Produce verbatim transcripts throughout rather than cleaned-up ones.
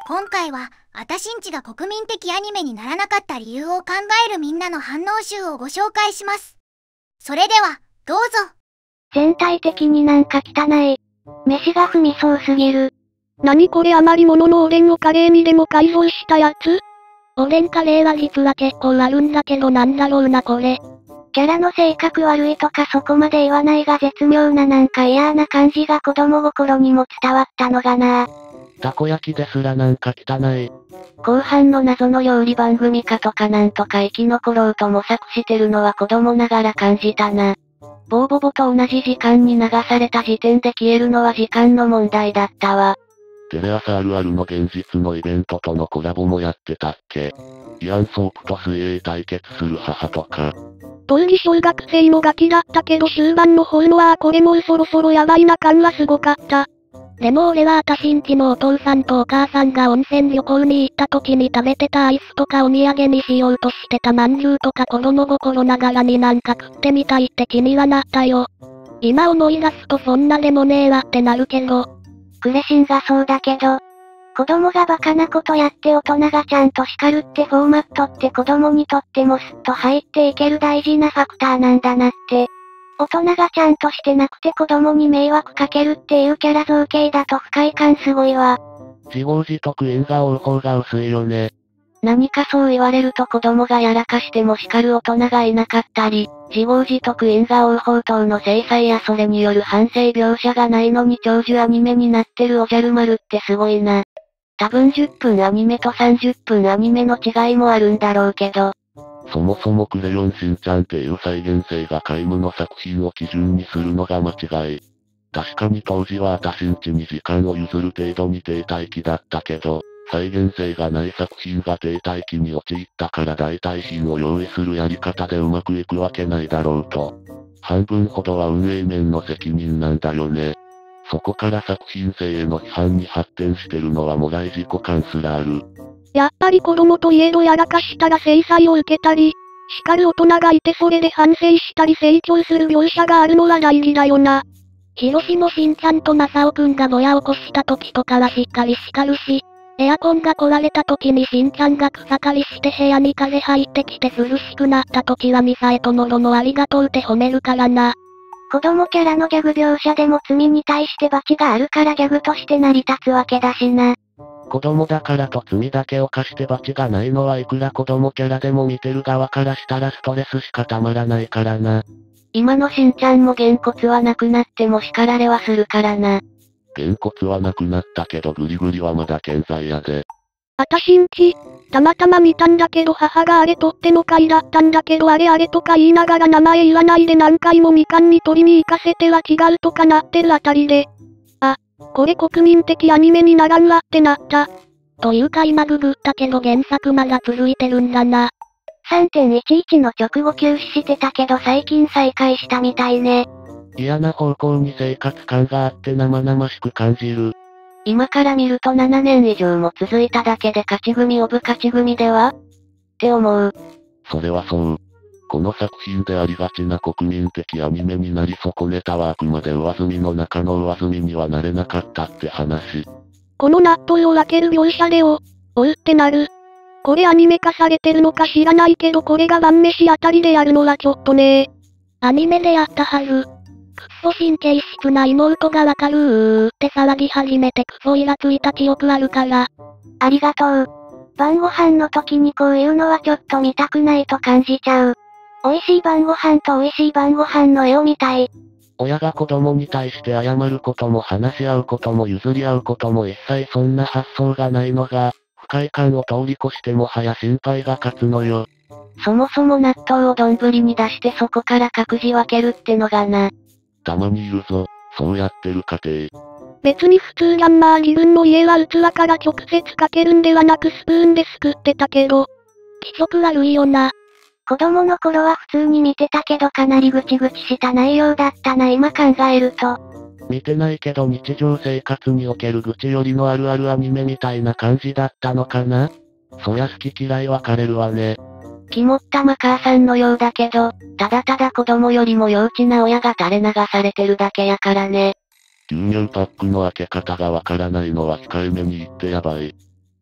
今回は、あたしんちが国民的アニメにならなかった理由を考えるみんなの反応集をご紹介します。それでは、どうぞ。 全体的になんか汚い。飯が踏みそうすぎる。 何これ余り物のおでんをカレーにでも改造したやつ？ おでんカレーは実は結構あるんだけどなんだろうなこれ。キャラの性格悪いとかそこまで言わないが絶妙ななんか嫌な感じが子供心にも伝わったのがな。 たこ焼きですらなんか汚い。 後半の謎の料理番組かとかなんとか生き残ろうと模索してるのは子供ながら感じたな。ボーボボと同じ時間に流された時点で消えるのは時間の問題だったわ。 テレ朝あるあるの現実のイベントとのコラボもやってたっけ。イアンソープと水泳対決する母とか。 当時小学生のガキだったけど終盤の方のはこれもうそろそろやばいな感はすごかった。でも俺はあたしんちのお父さんとお母さんが温泉旅行に行った時に食べてたアイスとかお土産にしようとしてたまんじゅうとか子供心ながらになんか食ってみたいって気にはなったよ。今思い出すとそんなでもねえわってなるけど。 クレシンがそうだけど、子供がバカなことやって大人がちゃんと叱るってフォーマットって子供にとってもスッと入っていける大事なファクターなんだなって。大人がちゃんとしてなくて子供に迷惑かけるっていうキャラ造形だと不快感すごいわ。 自業自得縁が多い方が薄いよね。 何かそう言われると子供がやらかしても叱る大人がいなかったり、自業自得縁が多い方等の制裁やそれによる反省描写がないのに長寿アニメになってるおじゃる丸ってすごいな。多分じゅっぷんアニメとさんじゅっぷんアニメの違いもあるんだろうけど。 そもそもクレヨンしんちゃんっていう再現性が皆無の作品を基準にするのが間違い。確かに当時はあたしんちに時間を譲る程度に停滞期だったけど、再現性がない作品が停滞期に陥ったから代替品を用意するやり方でうまくいくわけないだろうと。半分ほどは運営面の責任なんだよね。そこから作品性への批判に発展してるのはもらい自己感すらある。 やっぱり子供といえどやらかしたら制裁を受けたり、叱る大人がいてそれで反省したり成長する描写があるのは大事だよな。ヒロシのしんちゃんとマサオくんがぼや起こした時とかはしっかり叱るし、エアコンが壊れた時にしんちゃんが草刈りして部屋に風入ってきて涼しくなった時はミサエとノロのありがとうって褒めるからな。 子供キャラのギャグ描写でも罪に対して罰があるからギャグとして成り立つわけだしな。 子供だからと罪だけを犯して罰がないのはいくら子供キャラでも見てる側からしたらストレスしかたまらないからな。 今のしんちゃんもげんこつはなくなっても叱られはするからな。 げんこつはなくなったけどグリグリはまだ健在やで。 あたしんち、たまたま見たんだけど母があれとっての回だったんだけどあれあれとか言いながら名前言わないで何回もみかんに取りに行かせては違うとかなってるあたりで。あ、これ国民的アニメにならんわってなった。というか今ググったけど原作まだ続いてるんだな。 さんてんいちいち の直後休止してたけど最近再開したみたいね。 嫌な方向に生活感があって生々しく感じる。 今から見るとななねん以上も続いただけで勝ち組オブ勝ち組ではって思う。 それはそう。この作品でありがちな国民的アニメになり損ねたはあくまで上積みの中の上積みにはなれなかったって話。 この納豆を分ける描写でお、おうってなる。これアニメ化されてるのか知らないけどこれが晩飯あたりでやるのはちょっとね。 アニメでやったはず。くっそ神経質な妹がわかるーって騒ぎ始めてクソイラついた記憶あるから。ありがとう。晩ご飯の時にこういうのはちょっと見たくないと感じちゃう。美味しい晩ご飯と美味しい晩ご飯の絵を見たい。 親が子供に対して謝ることも話し合うことも譲り合うことも一切そんな発想がないのが、不快感を通り越してもはや心配が勝つのよ。 そもそも納豆を丼に出してそこから各自分けるってのがな。 たまにいるぞ、そうやってる家庭。 別に普通ギャンマー自分の家は器から直接かけるんではなくスプーンですくってたけど。気色悪いよな。 子供の頃は普通に見てたけどかなりぐちぐちした内容だったな今考えると。 見てないけど日常生活における愚痴よりのあるあるアニメみたいな感じだったのかな。そりゃ好き嫌い分かれるわね。 肝っ玉母さんのようだけど、ただただ子供よりも幼稚な親が垂れ流されてるだけやからね。 牛乳パックの開け方がわからないのは控えめに言ってやばい。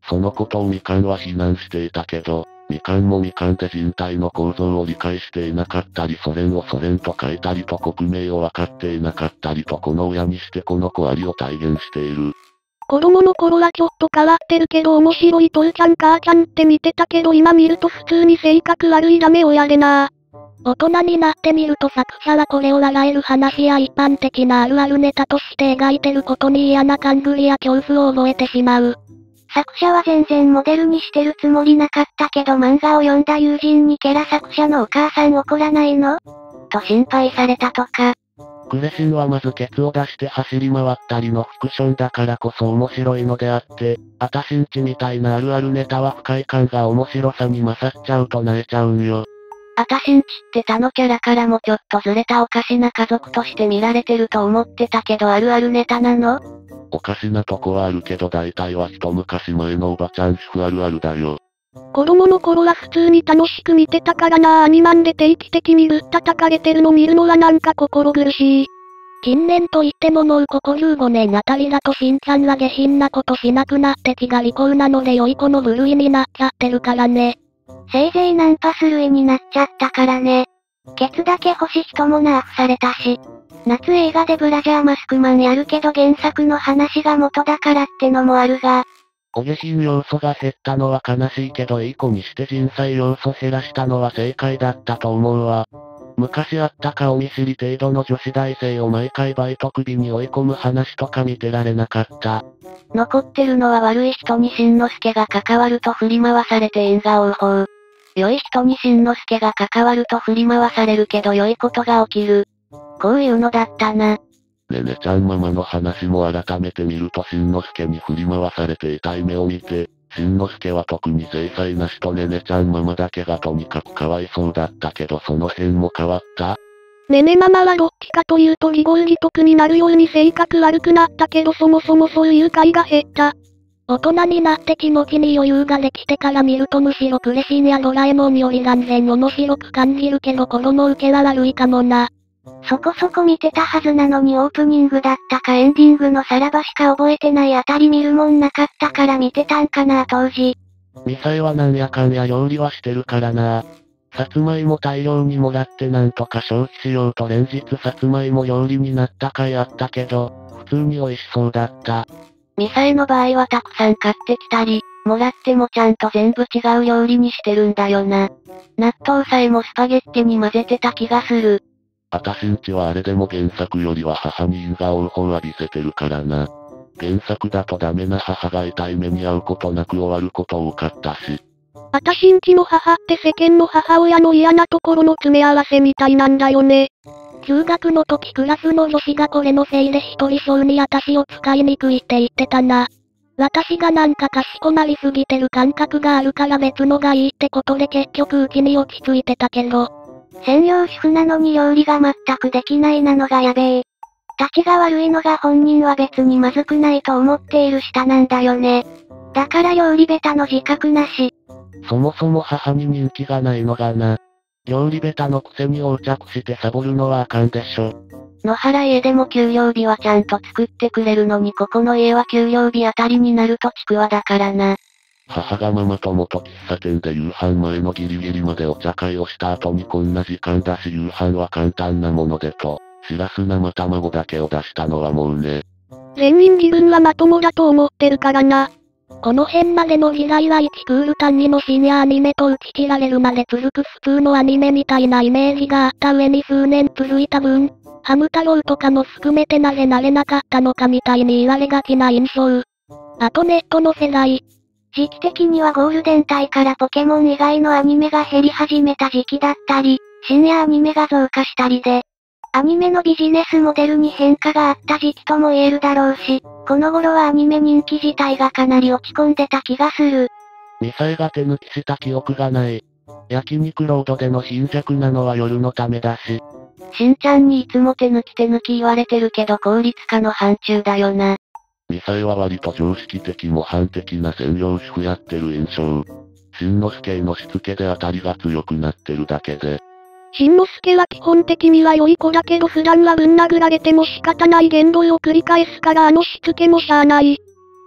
そのことをみかんは非難していたけど、みかんもみかんで人体の構造を理解していなかったりソ連をソ連と書いたりと国名を分かっていなかったりとこの親にしてこの子ありを体現している。 子供の頃はちょっと変わってるけど面白い父ちゃん母ちゃんって見てたけど今見ると普通に性格悪いダメ親でな。大人になってみると作者はこれを笑える話や一般的なあるあるネタとして描いてることに嫌な勘繰りや恐怖を覚えてしまう。 作者は全然モデルにしてるつもりなかったけど漫画を読んだ友人にケラ作者のお母さん怒らないのと心配されたとか。 クレシンはまずケツを出して走り回ったりのフィクションだからこそ面白いのであって、あたしんちみたいなあるあるネタは不快感が面白さに勝っちゃうと萎えちゃうんよ。 あたしんちって他のキャラからもちょっとずれたおかしな家族として見られてると思ってたけどあるあるネタなの？ おかしなとこはあるけど大体は一昔前のおばちゃん主婦あるあるだよ。 子供の頃は普通に楽しく見てたからな。アニマンで定期的にぶったたかれてるの見るのはなんか心苦しい。近年といってももうここじゅうごねんあたりだとしんちゃんは下品なことしなくなって気が利口なので良い子の部類になっちゃってるからね。 せいぜいナンパス類になっちゃったからね。ケツだけ欲し人もナーフされたし。夏映画でブラジャーマスクマンやるけど原作の話が元だからってのもあるが。 お下品要素が減ったのは悲しいけどいい子にして人災要素減らしたのは正解だったと思うわ。昔あった顔見知り程度の女子大生を毎回バイト首に追い込む話とか見てられなかった。 残ってるのは悪い人にしんのすけが関わると振り回されて縁が追う方。良い人にしんのすけが関わると振り回されるけど良いことが起きる。こういうのだったな。 ねねちゃんママの話も改めて見るとしんのすけに振り回されて痛い目を見て、しんのすけは特に制裁なしとねねちゃんママだけがとにかくかわいそうだったけどその辺も変わった？ ねねママはどっちかというと義合義得になるように性格悪くなったけどそもそもそういう回が減った。大人になって気持ちに余裕ができてから見るとむしろクレシンやドラえもんより断然面白く感じるけど子供受けは悪いかもな。 そこそこ見てたはずなのにオープニングだったかエンディングのさらばしか覚えてないあたり見るもんなかったから見てたんかな当時。 ミサイはなんやかんや料理はしてるからな。さつまいも大量にもらってなんとか消費しようと連日さつまいも料理になった回あったけど、普通に美味しそうだった。 ミサイの場合はたくさん買ってきたり、もらってもちゃんと全部違う料理にしてるんだよな。納豆さえもスパゲッティに混ぜてた気がする。 あたしんちはあれでも原作よりは母に因果を追う方を浴びせてるからな。原作だとダメな母が痛い目に遭うことなく終わること多かったし。 あたしんちの母って世間の母親の嫌なところの詰め合わせみたいなんだよね。中学の時クラスの女子がこれのせいで一人性にあたしを使いにくいって言ってたな。私がなんかかしこまりすぎてる感覚があるから別のがいいってことで結局うちに落ち着いてたけど。 専業主婦なのに料理が全くできないなのがやべえ。立ちが悪いのが本人は別にまずくないと思っている下なんだよね。だから料理下手の自覚なし。 そもそも母に人気がないのがな。料理下手のくせに横着してサボるのはあかんでしょ。 野原家でも給料日はちゃんと作ってくれるのにここの家は給料日あたりになるとちくわだからな。 母がママ友と喫茶店で夕飯前のギリギリまでお茶会をした後にこんな時間だし夕飯は簡単なものでと、しらす生卵だけを出したのはもうね。 全員自分はまともだと思ってるからな。この辺までの時代はいちクール単位の深夜アニメと打ち切られるまで続く普通のアニメみたいなイメージがあった上に数年続いた分、ハム太郎とかも含めてなぜなれなかったのかみたいに言われがちな印象。あとネットの世代。 時期的にはゴールデン帯からポケモン以外のアニメが減り始めた時期だったり、深夜アニメが増加したりで、アニメのビジネスモデルに変化があった時期とも言えるだろうし、この頃はアニメ人気自体がかなり落ち込んでた気がする。 ミサイが手抜きした記憶がない。焼肉ロードでの貧弱なのは夜のためだし。 しんちゃんにいつも手抜き手抜き言われてるけど効率化の範疇だよな。 ミサイは割と常識的模範的な専業主婦やってる印象。しんのすけへのしつけで当たりが強くなってるだけで。 しんのすけは基本的には良い子だけど普段はぶん殴られても仕方ない言動を繰り返すからあのしつけもしゃあない。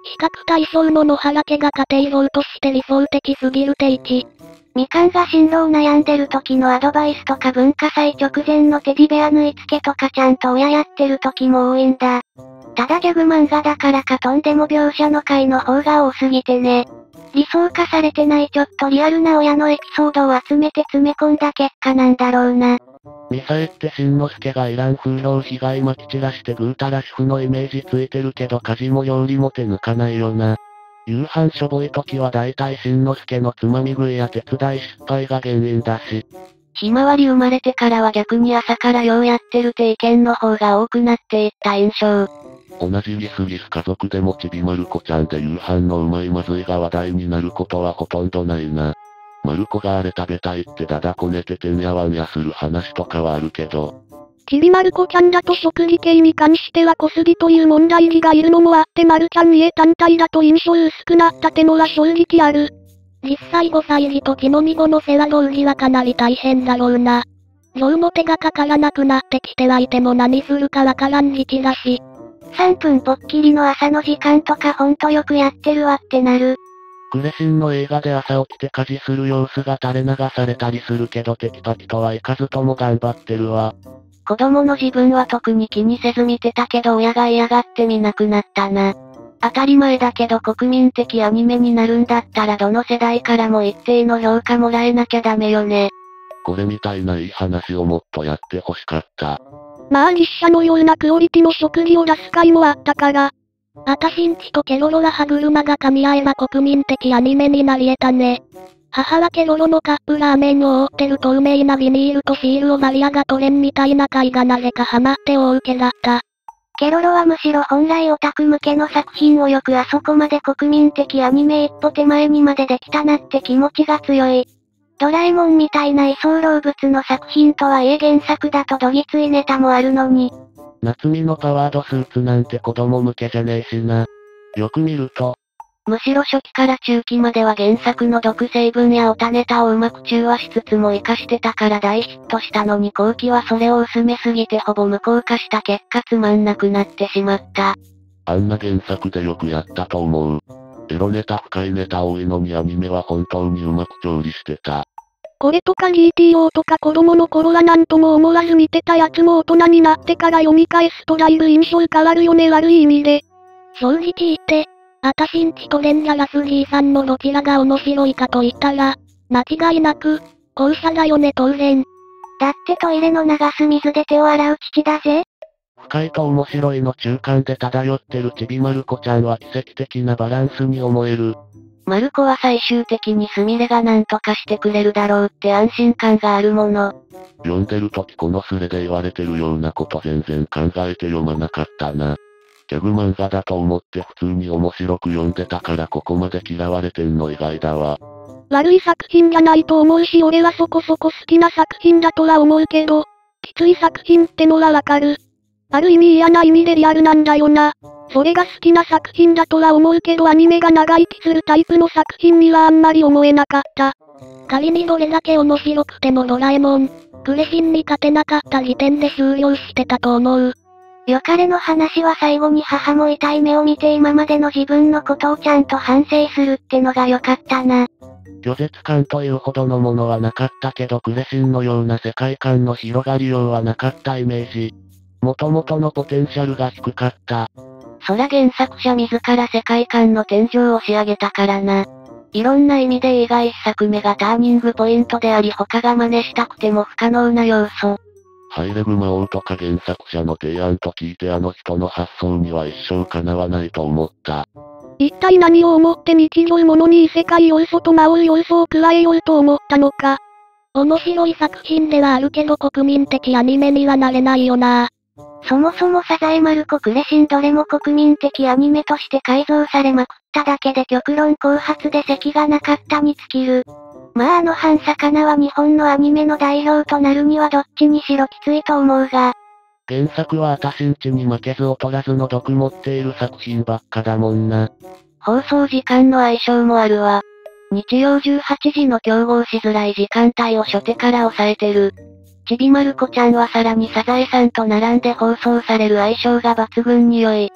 比較対象の野原家が家庭像として理想的すぎる定置。 みかんが進路を悩んでる時のアドバイスとか文化祭直前のテディベア縫い付けとかちゃんと親やってる時も多いんだ。ただギャグ漫画だからかとんでも描写の回の方が多すぎてね。理想化されてないちょっとリアルな親のエピソードを集めて詰め込んだ結果なんだろうな。 ミサエってしんのすけがいらん風評被害まき散らしてぐうたら主婦のイメージついてるけど家事も料理も手抜かないよな。夕飯しょぼい時は大体しんのすけのつまみ食いや手伝い失敗が原因だし。 ひまわり生まれてからは逆に朝からようやってるって意見の方が多くなっていった印象。 同じギスギス家族でもちびまる子ちゃんで夕飯のうまいまずいが話題になることはほとんどないな。まる子があれ食べたいってだだこねててんやわんやする話とかはあるけど。 ちびまる子ちゃんだと食事系に関しては小杉という問題児がいるのもあってまるちゃん家単体だと印象薄くなったってのは正直ある。実際ごさい児と木の実後の世話道理はかなり大変だろうな。情の手がかからなくなってきてはいても何するかわからん時期だし。 さんぷんぽっきりの朝の時間とかほんとよくやってるわってなる。 クレシンの映画で朝起きて家事する様子が垂れ流されたりするけどテキパキとはいかずとも頑張ってるわ。 子供の自分は特に気にせず見てたけど親が嫌がって見なくなったな。当たり前だけど国民的アニメになるんだったらどの世代からも一定の評価もらえなきゃダメよね。 これみたいないい話をもっとやってほしかった。 まあ実写のようなクオリティの食事を出す回もあったから。あたしんちとケロロは歯車が噛み合えば国民的アニメになり得たね。母はケロロのカップラーメンを覆ってる透明なビニールとシールをマリアが取れんみたいな回がなぜかハマって大受けだった。 ケロロはむしろ本来オタク向けの作品をよくあそこまで国民的アニメ一歩手前にまでできたなって気持ちが強い。ドラえもんみたいな居候物の作品とはいえ原作だとどぎついネタもあるのに。 夏美のパワードスーツなんて子供向けじゃねえしな。よく見ると。 むしろ初期から中期までは原作の毒成分やオタネタをうまく中和しつつも活かしてたから大ヒットしたのに後期はそれを薄めすぎてほぼ無効化した結果つまんなくなってしまった。 あんな原作でよくやったと思う。エロネタ深いネタ多いのにアニメは本当にうまく調理してた。 これとか ジーティーオー とか子供の頃はなんとも思わず見てたやつも大人になってから読み返すとだいぶ印象変わるよね悪い意味で。正直言って、あたしんちとレンジャラスじいさんのどちらが面白いかと言ったら、間違いなく、後者だよね当然。 だってトイレの流す水で手を洗う父だぜ。 深いと面白いの中間で漂ってるちびまる子ちゃんは奇跡的なバランスに思える。 まる子は最終的にスミレが何とかしてくれるだろうって安心感があるもの。 読んでる時このスレで言われてるようなこと全然考えて読まなかったな。ギャグ漫画だと思って普通に面白く読んでたからここまで嫌われてんの意外だわ。 悪い作品じゃないと思うし俺はそこそこ好きな作品だとは思うけど、きつい作品ってのはわかる。ある意味嫌な意味でリアルなんだよな。それが好きな作品だとは思うけどアニメが長生きするタイプの作品にはあんまり思えなかった。仮にどれだけ面白くてもドラえもん、クレシンに勝てなかった時点で終了してたと思う。 よかれの話は最後に母も痛い目を見て今までの自分のことをちゃんと反省するってのが良かったな。 拒絶感というほどのものはなかったけどクレシンのような世界観の広がりようはなかったイメージ。元々のポテンシャルが低かった。 そら原作者自ら世界観の天井を仕上げたからな。いろんな意味で映画一作目がターニングポイントであり他が真似したくても不可能な要素。 ハイレグ魔王とか原作者の提案と聞いてあの人の発想には一生叶わないと思った。 一体何を思って日常ものに異世界要素と魔王要素を加えようと思ったのか。面白い作品ではあるけど国民的アニメにはなれないよな。 そもそもサザエマルコクレシンどれも国民的アニメとして改造されまくっただけで極論後発で席がなかったに尽きる。まああの半魚は日本のアニメの代表となるにはどっちにしろきついと思うが。 原作はあたしんちに負けず劣らずの毒持っている作品ばっかだもんな。 放送時間の相性もあるわ。日曜じゅうはちじの競合しづらい時間帯を初手から抑えてる。ちびまる子ちゃんはさらにサザエさんと並んで放送される相性が抜群に良い。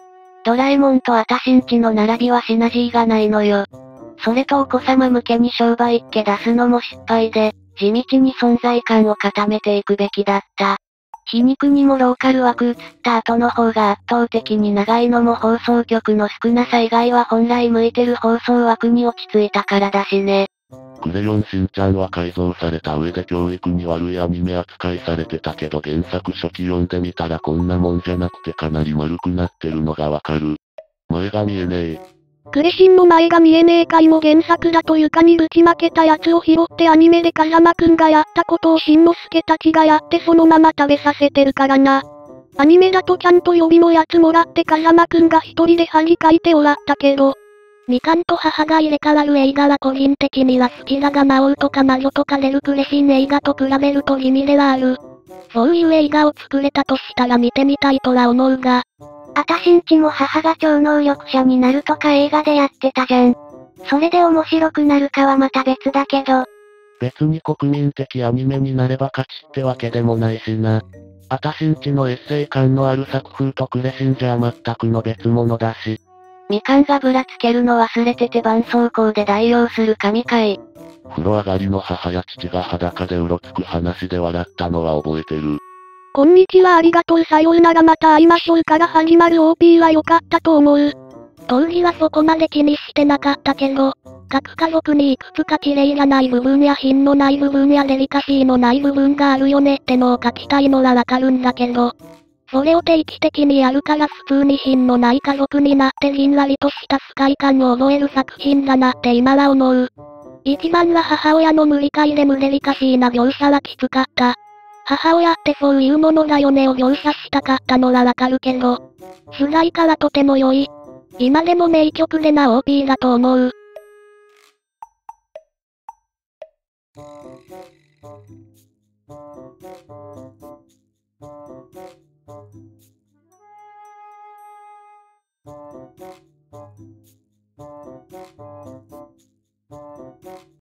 ドラえもんとあたしんちの並びはシナジーがないのよ。それとお子様向けに商売っ気出すのも失敗で、地道に存在感を固めていくべきだった。皮肉にもローカル枠映った後の方が圧倒的に長いのも放送局の少なさ以外は本来向いてる放送枠に落ち着いたからだしね。 クレヨンしんちゃんは改造された上で教育に悪いアニメ扱いされてたけど原作初期読んでみたらこんなもんじゃなくてかなり丸くなってるのがわかる。前が見えねえ。 クレシンの前が見えねえ回も原作だと床にぶちまけたやつを拾ってアニメで風間くんがやったことをしんのすけたちがやってそのまま食べさせてるからな。アニメだとちゃんと予備のやつもらって風間くんが一人で恥かいて終わったけど、みかんと母が入れ替わる映画は個人的には好きだが魔王とか魔女とか出るクレシン映画と比べると地味ではある。そういう映画を作れたとしたら見てみたいとは思うが、 あたしんちも母が超能力者になるとか映画でやってたじゃん。それで面白くなるかはまた別だけど。 別に国民的アニメになれば勝ちってわけでもないしな。あたしんちのエッセイ感のある作風とクレシンじゃ全くの別物だし。 みかんがぶらつけるの忘れてて絆創膏で代用する神回。 風呂上がりの母や父が裸でうろつく話で笑ったのは覚えてる。 こんにちはありがとうさようならまた会いましょうから始まる オーピー は良かったと思う。当時はそこまで気にしてなかったけど、各家族にいくつか綺麗がない部分や品のない部分やデリカシーのない部分があるよねってのを書きたいのはわかるんだけど、それを定期的にやるから普通に品のない家族になってじんわりとした不快感を覚える作品だなって今は思う。一番は母親の無理解で無デリカシーな描写はきつかった。母親ってそういうものだよねを描写したかったのはわかるけど、主題歌はとても良い。今でも名曲でな オーピー だと思う。 Thank you.